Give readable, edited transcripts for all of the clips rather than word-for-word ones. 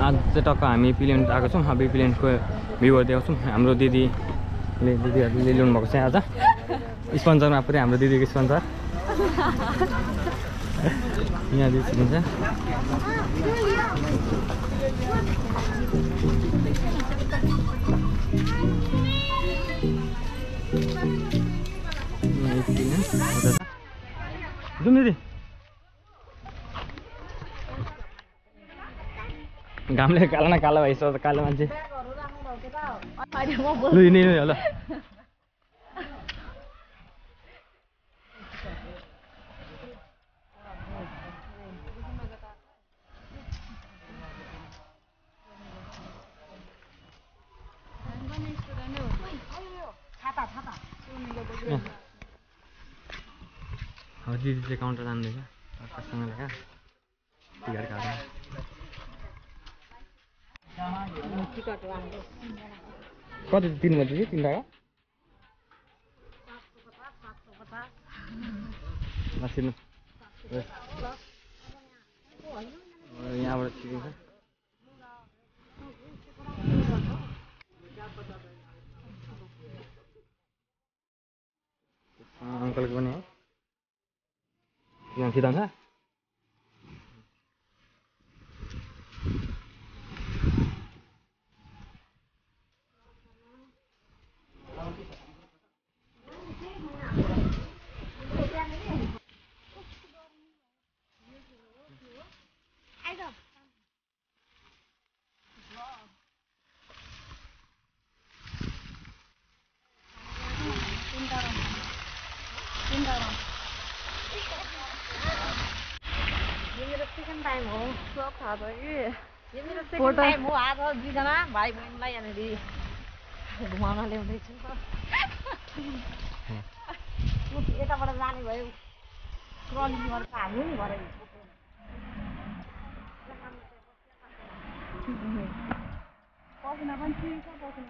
आज चाहिँ टक्क हामी प्लेन्ट आएको छौँ। अब प्लेन्टको भ्यूहरू देखाउँछौँ। हाम्रो दिदीहरूले ल्याउनु भएको छ आज स्पोन्सरमा पुरै हाम्रो दिदीको स्पोन्सर यहाँ दिन्छ। जुम दिदी घामले कालो न कालो भइसक्यो कालो मान्छे लु हिँड्ने होला। दिदी चाहिँ काउन्टर जान्दैछ अर्कासँग लगा टिकट काट्नु। कति 3 बजे कि 3 टाका नसिनु यहाँबाट ठिकै छ। अङ्कलको पनि है यहाँ सिधा छ। टाइम हो सब थाहा छ कि यो मेरो सेकेन्ड टाइम हो। आज दुईजना भाइ बहिनीलाई यहाँनिर घुमाउन ल्याउँदैछु। यताबाट जाने भयो ट्रली गरेर हाल्नु नि भरे पसिना पनि ठिक छ। पसिना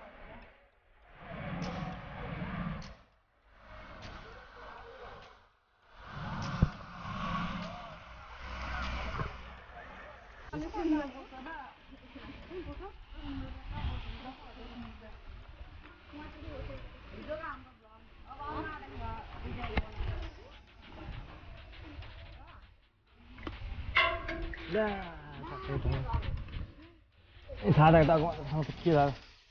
सादा के था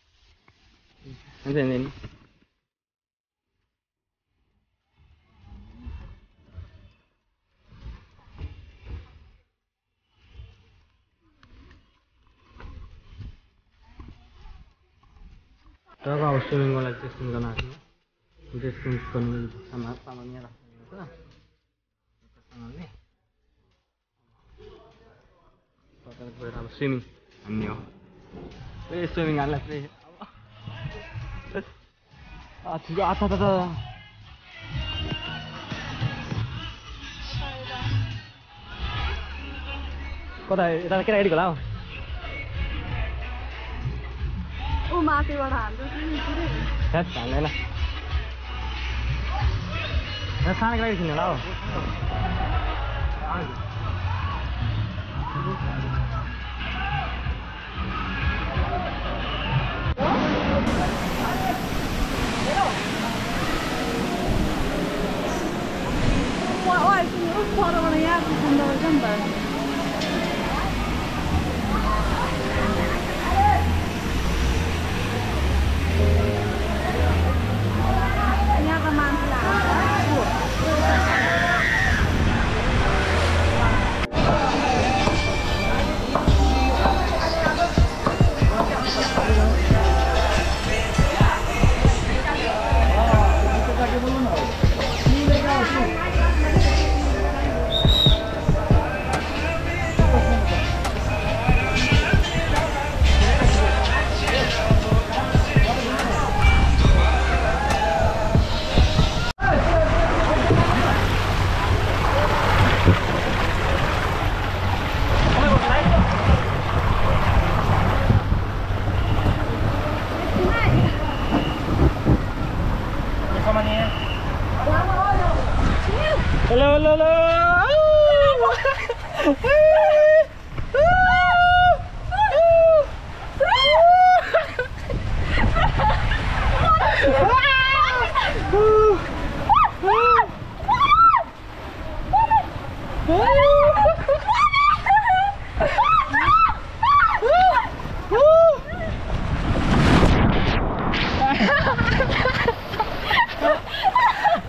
अब स्विमिङ वाला टेस्टिङ गर्न आएको छ। टेस्टिङ गर्नु सामान यहाँ राख्नु छ सामानले गएर अब स्विमिङ हान्ने हो। ए स्विमिङ हान्ला चाहिँ ठिक अच्छा त कता यता केटाकेटीको होला हौ माथिबाट हाल्दै हाल्दैन सानो केटाकेटी छिन् होला हौ। परबाट यहाँ सुन्दर छ नि त। यहाँको मान्छेलाई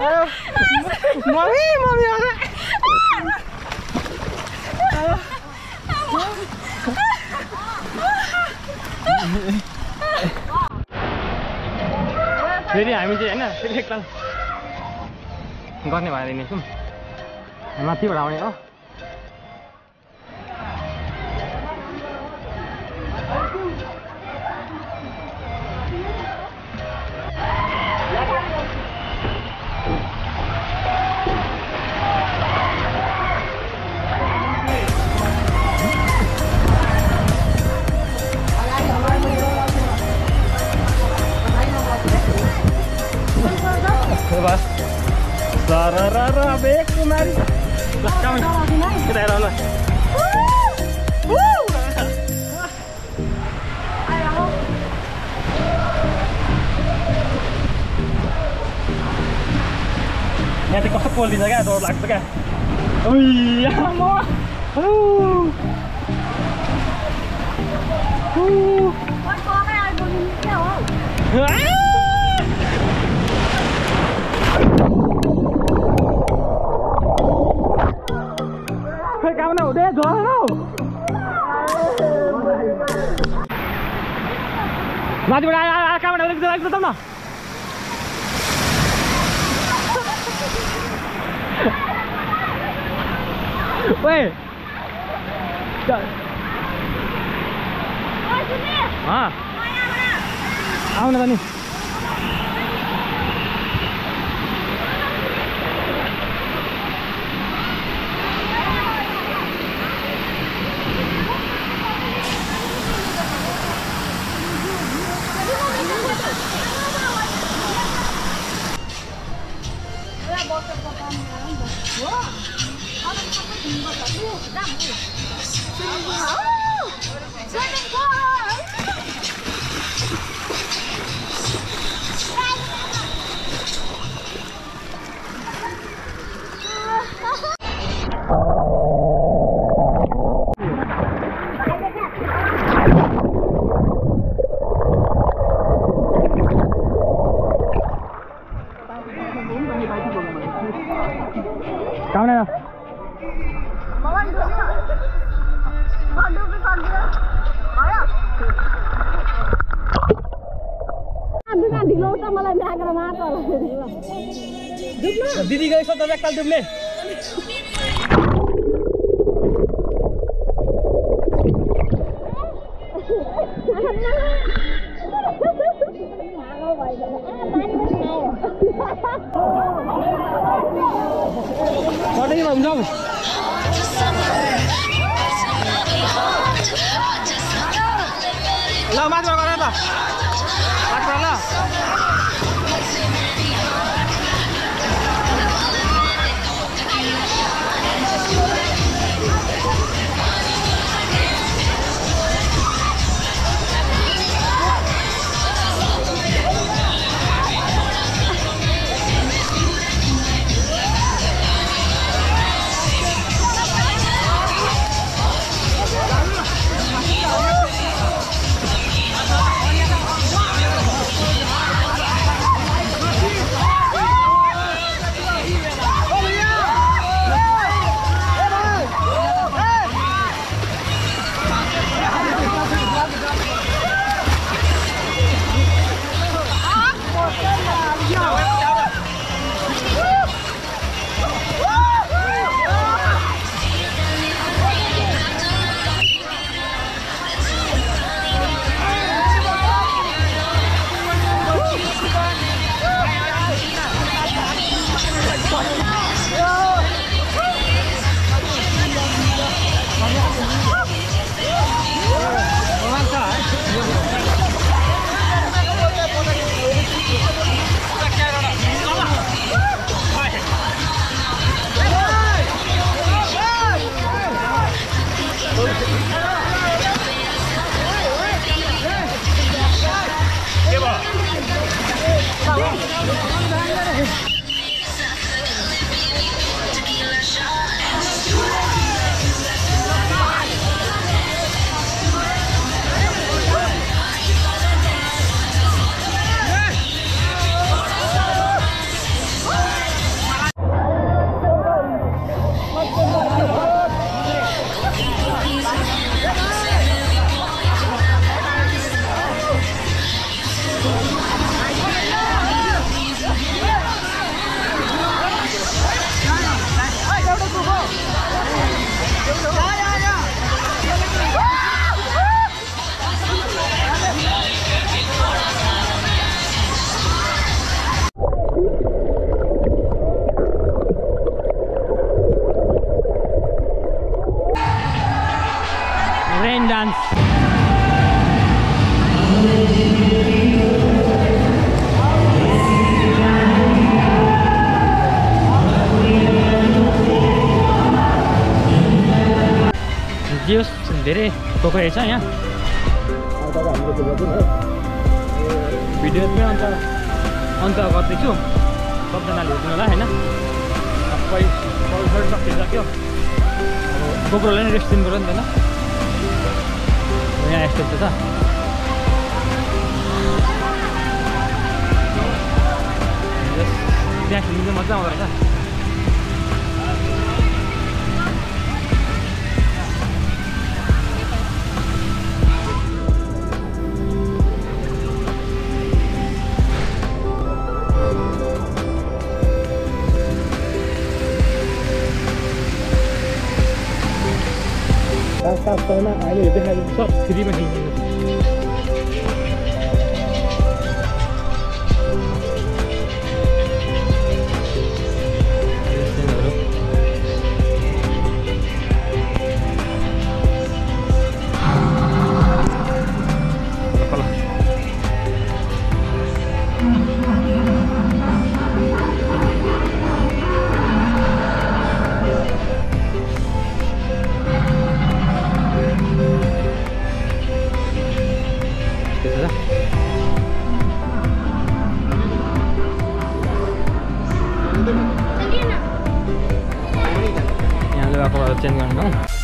मम्मी मम्मी आएर फेरि हामी चाहिँ होइन फेरि एकताल गर्ने भएर हिँडेछौँ माथिबाट आउने हो Sararara bek kumari. Lah kamu. Kita jalan lah. Ayo. Nanti kau sepul di sana, dor lag sana. Oh iya, mau. Kau kau kayak ada bunyi dia, Kamu nak udah jual tau? Maju dah, kamu nak lagi tutup nak? Weh, ah, apa nak ni? Kamu nak? Didi guys, so tak kal dumle. Mana ni mau jom? Lah, mat berapa orang tak? Mat berapa? धेरै टोक रहेछ यहाँ भिडियोमै अन्त गर्दैछु सबजनाले हेर्नुलाई होइन सबै सकिसक्यो अब गोप्रोलाई नै रेस्ट दिनु पऱ्यो नि त यहाँ यस्तो छ त्यहाँ खेल्नु चाहिँ मजा आउँदो रहेछ साफमा अहिले देखाएको सब फ्रीमा खेल्नु यहाँ लुगाको चेन्ज गर्नु